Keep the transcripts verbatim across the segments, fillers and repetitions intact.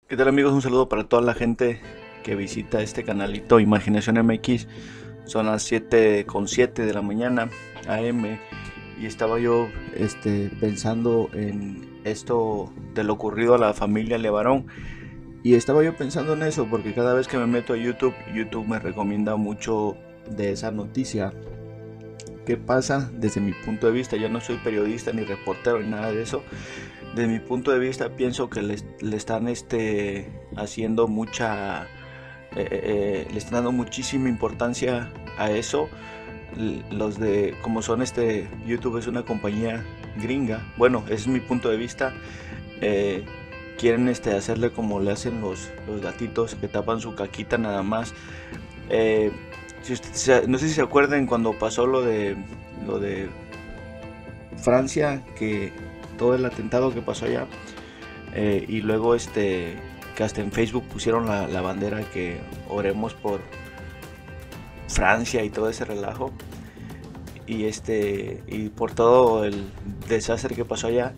¿Qué tal, amigos? Un saludo para toda la gente que visita este canalito Imaginación M X. Son las siete con siete de la mañana A M y estaba yo este, pensando en esto de lo ocurrido a la familia Levarón. Y estaba yo pensando en eso porque cada vez que me meto a YouTube, YouTube me recomienda mucho de esa noticia. ¿Qué pasa desde mi punto de vista? Yo no soy periodista ni reportero ni nada de eso. Desde mi punto de vista pienso que le, le están este, haciendo mucha, eh, eh, le están dando muchísima importancia a eso. Los de, como son este, YouTube es una compañía gringa, bueno, ese es mi punto de vista. eh, Quieren este, hacerle como le hacen los, los gatitos que tapan su caquita nada más. Eh, si usted, no sé si se acuerdan cuando pasó lo de, lo de Francia, que todo el atentado que pasó allá, eh, y luego este que hasta en Facebook pusieron la, la bandera que oremos por Francia y todo ese relajo, y este y por todo el desastre que pasó allá.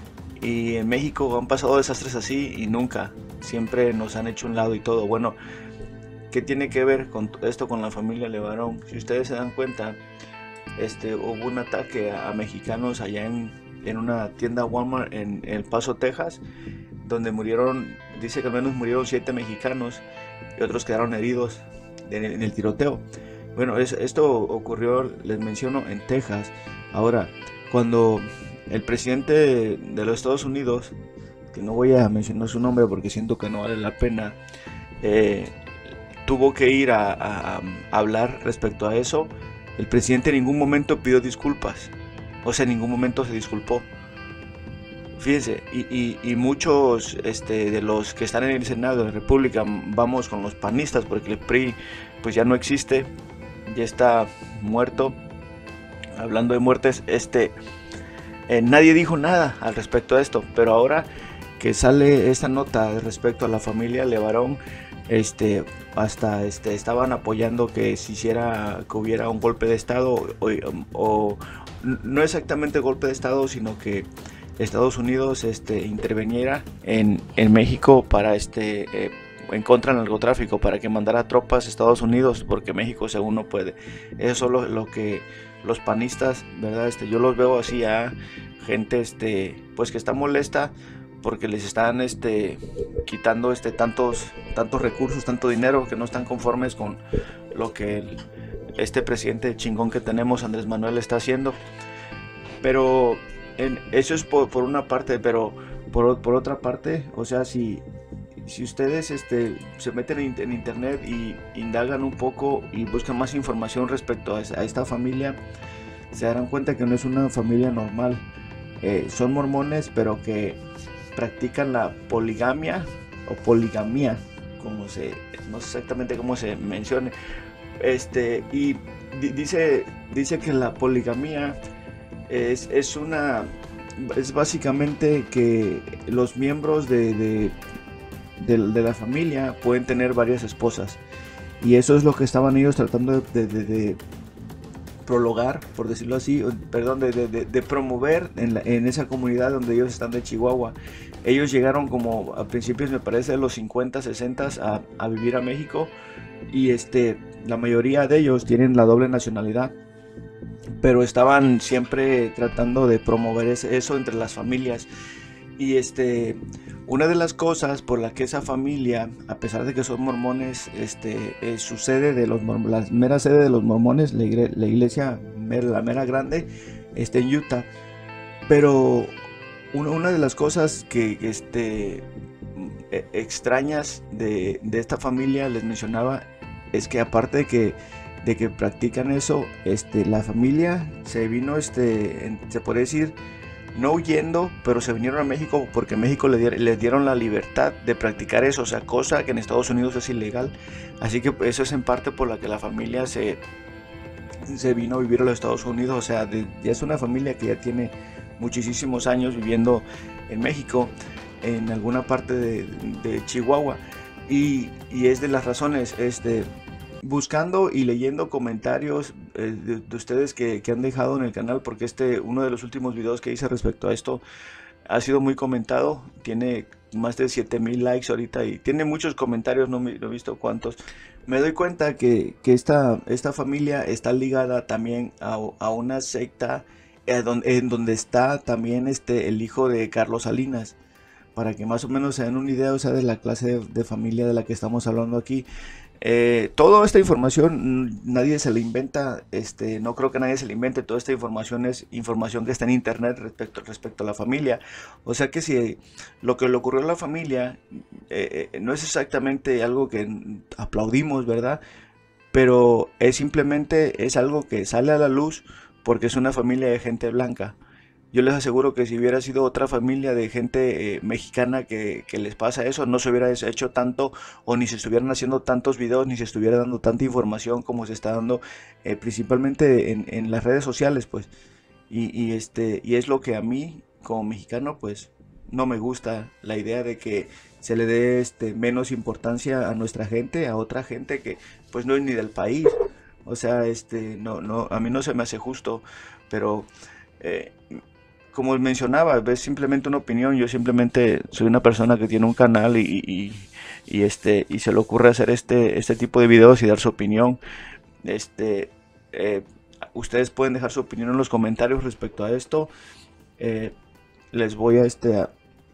Y en México han pasado desastres así y nunca, siempre nos han hecho un lado y todo. Bueno, ¿qué tiene que ver con esto con la familia Levarón? Si ustedes se dan cuenta, este hubo un ataque a, a mexicanos allá en, en una tienda Walmart en El Paso, Texas, donde murieron, dice que al menos murieron siete mexicanos y otros quedaron heridos en el, en el tiroteo. Bueno, es, esto ocurrió, les menciono, en Texas. Ahora, cuando el presidente de, de los Estados Unidos, que no voy a mencionar su nombre porque siento que no vale la pena, eh, tuvo que ir a, a, a hablar respecto a eso, el presidente en ningún momento pidió disculpas. O sea, en ningún momento se disculpó. Fíjense, y, y, y muchos este, de los que están en el Senado de la República, vamos con los panistas, porque el P R I pues ya no existe, ya está muerto. Hablando de muertes, este, eh, nadie dijo nada al respecto a esto, pero ahora que sale esta nota respecto a la familia Levarón, este, hasta este, estaban apoyando que se hiciera, que hubiera un golpe de estado, o, o no exactamente golpe de estado, sino que Estados Unidos este, interveniera en, en México para este eh, en contra del narcotráfico, para que mandara tropas a Estados Unidos, porque México según no puede. Eso es lo, lo que los panistas, verdad, este, yo los veo así a gente este, pues que está molesta porque les están este, quitando este, tantos, tantos recursos, tanto dinero, que no están conformes con lo que el, este presidente chingón que tenemos, Andrés Manuel, está haciendo. Pero en, eso es por, por una parte, pero por, por otra parte, o sea, si, si ustedes este, se meten en, en internet y indagan un poco y buscan más información respecto a, a esta familia, se darán cuenta que no es una familia normal. Eh, son mormones, pero que practican la poligamia o poligamía, como se, no sé exactamente cómo se mencione. Este, y di, dice, dice que la poligamía es, es una, es básicamente que los miembros de, de, de, de la familia pueden tener varias esposas. Y eso es lo que estaban ellos tratando de, de, de prologar, por decirlo así, perdón, de, de, de promover en, la, en esa comunidad donde ellos están de Chihuahua. Ellos llegaron como a principios, me parece, de los cincuenta, sesenta a, a vivir a México, y este, la mayoría de ellos tienen la doble nacionalidad, pero estaban siempre tratando de promover eso entre las familias. Y este, una de las cosas por la que esa familia, a pesar de que son mormones, este, eh, su sede de los la mera sede de los mormones, la, igre, la iglesia mera, la mera grande, está en Utah. Pero una, una de las cosas que este, extrañas de, de esta familia, les mencionaba, es que aparte de que de que practican eso, este, la familia se vino, este, se puede decir, no huyendo, pero se vinieron a México porque México les dieron, les dieron la libertad de practicar eso, o sea, cosa que en Estados Unidos es ilegal. Así que eso es en parte por la que la familia se, se vino a vivir a los Estados Unidos. O sea, de, ya es una familia que ya tiene muchísimos años viviendo en México, en alguna parte de, de Chihuahua, y, y es de las razones, este, buscando y leyendo comentarios eh, de, de ustedes que, que han dejado en el canal, porque este, uno de los últimos videos que hice respecto a esto ha sido muy comentado, tiene más de siete mil likes ahorita y tiene muchos comentarios, no, me, no he visto cuántos. Me doy cuenta que, que esta, esta familia está ligada también a, a una secta eh, don- en donde está también este, el hijo de Carlos Salinas, para que más o menos se den una idea, o sea, de la clase de, de familia de la que estamos hablando aquí. Eh, toda esta información mm, nadie se la inventa, este, no creo que nadie se la invente, toda esta información es información que está en internet respecto, respecto a la familia. O sea que si lo que le ocurrió a la familia eh, eh, no es exactamente algo que mm, aplaudimos, ¿verdad? Pero es simplemente es algo que sale a la luz porque es una familia de gente blanca. Yo les aseguro que si hubiera sido otra familia de gente eh, mexicana que, que les pasa eso, no se hubiera hecho tanto o ni se estuvieran haciendo tantos videos, ni se estuviera dando tanta información como se está dando eh, principalmente en, en las redes sociales, pues. Y, y, este, y es lo que a mí, como mexicano, pues no me gusta la idea de que se le dé este, menos importancia a nuestra gente, a otra gente que pues no es ni del país. O sea, este, no, no, a mí no se me hace justo, pero eh, como mencionaba, es simplemente una opinión. Yo simplemente soy una persona que tiene un canal y, y, y, este, y se le ocurre hacer este, este tipo de videos y dar su opinión. Este, eh, Ustedes pueden dejar su opinión en los comentarios respecto a esto. Eh, Les voy a, este, a,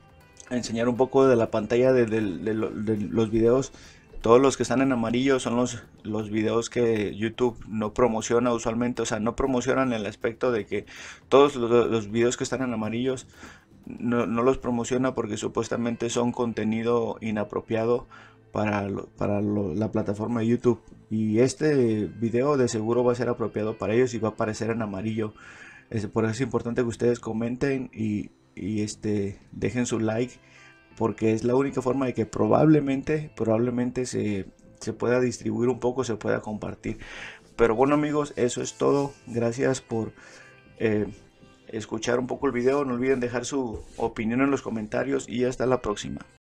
a enseñar un poco de la pantalla de, de, de, de los videos. Todos los que están en amarillo son los, los videos que YouTube no promociona usualmente. O sea, no promocionan el aspecto de que todos los, los videos que están en amarillos no, no los promociona porque supuestamente son contenido inapropiado para, lo, para lo, la plataforma de YouTube. Y este video de seguro va a ser apropiado para ellos y va a aparecer en amarillo. Es, por eso es importante que ustedes comenten y, y este, dejen su like, porque es la única forma de que probablemente, probablemente se, se pueda distribuir un poco, se pueda compartir. Pero bueno amigos, eso es todo. Gracias por eh, escuchar un poco el video. No olviden dejar su opinión en los comentarios y hasta la próxima.